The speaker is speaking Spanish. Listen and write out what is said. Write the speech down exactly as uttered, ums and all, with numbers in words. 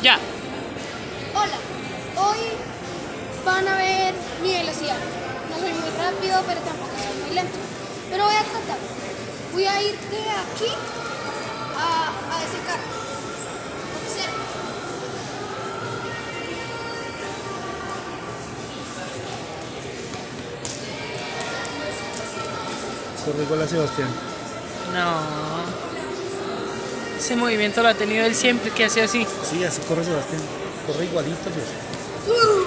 Ya. Hola, hoy van a ver mi velocidad. No soy muy rápido, pero tampoco soy muy lento. Pero voy a tratar. Voy a ir de aquí a, a ese carro. Observa. Corre igual a Sebastián. No. Ese movimiento lo ha tenido él siempre que hace así. Sí, así corre Sebastián. Corre igualito, pues. Uh.